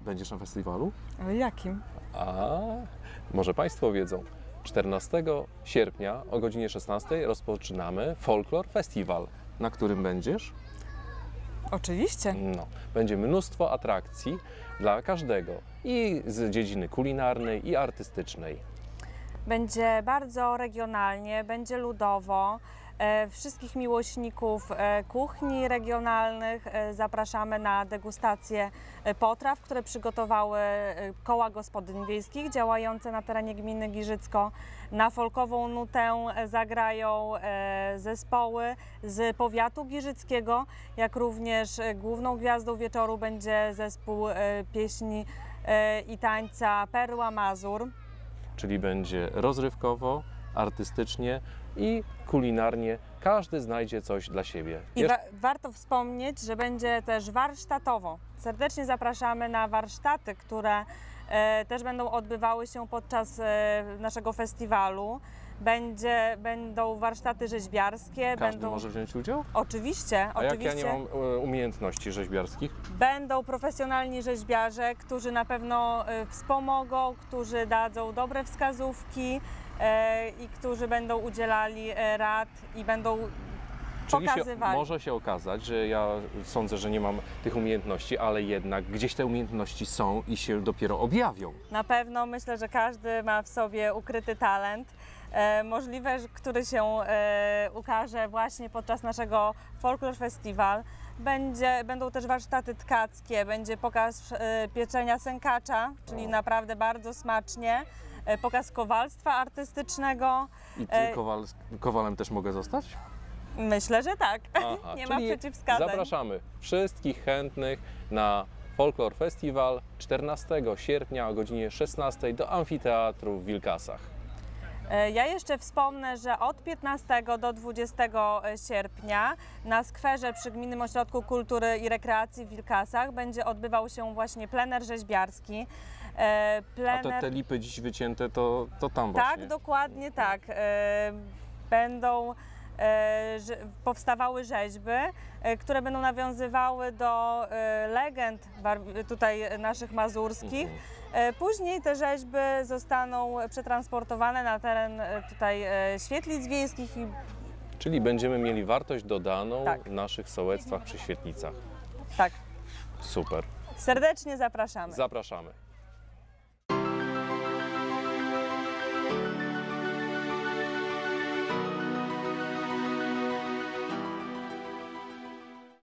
Będziesz na festiwalu? Ale jakim? A może Państwo wiedzą, 14 sierpnia o godzinie 16 rozpoczynamy Folklor Festiwal, na którym będziesz? Oczywiście. No, będzie mnóstwo atrakcji dla każdego i z dziedziny kulinarnej i artystycznej. Będzie bardzo regionalnie, będzie ludowo. Wszystkich miłośników kuchni regionalnych zapraszamy na degustację potraw, które przygotowały koła gospodyń wiejskich działające na terenie gminy Giżycko. Na folkową nutę zagrają zespoły z powiatu giżyckiego, jak również główną gwiazdą wieczoru będzie zespół pieśni i tańca Perła Mazur. Czyli będzie rozrywkowo, artystycznie i kulinarnie. Każdy znajdzie coś dla siebie. I warto wspomnieć, że będzie też warsztatowo. Serdecznie zapraszamy na warsztaty, które też będą odbywały się podczas naszego festiwalu. Będą warsztaty rzeźbiarskie. Każdy może wziąć udział? Oczywiście. A jak ja nie mam umiejętności rzeźbiarskich? Będą profesjonalni rzeźbiarze, którzy na pewno wspomogą, którzy dadzą dobre wskazówki i którzy będą udzielali rad i będą pokazywali. Może się okazać, że ja sądzę, że nie mam tych umiejętności, ale jednak gdzieś te umiejętności są i się dopiero objawią. Na pewno myślę, że każdy ma w sobie ukryty talent. Możliwe, który się ukaże właśnie podczas naszego Folklor Festival. Będą też warsztaty tkackie, będzie pokaz pieczenia sękacza, czyli naprawdę bardzo smacznie, pokaz kowalstwa artystycznego. I ty kowalem też mogę zostać? Myślę, że tak. Aha, nie ma przeciwwskazań. Zapraszamy wszystkich chętnych na Folklor Festival 14 sierpnia o godzinie 16 do Amfiteatru w Wilkasach. Ja jeszcze wspomnę, że od 15 do 20 sierpnia na skwerze przy Gminnym Ośrodku Kultury i Rekreacji w Wilkasach będzie odbywał się właśnie plener rzeźbiarski. A te lipy dziś wycięte to tam właśnie? Tak, dokładnie tak. Powstawały rzeźby, które będą nawiązywały do legend tutaj naszych mazurskich. Później te rzeźby zostaną przetransportowane na teren tutaj świetlic wiejskich. Czyli będziemy mieli wartość dodaną w naszych sołectwach przy świetlicach. Tak. Super. Serdecznie zapraszamy. Zapraszamy.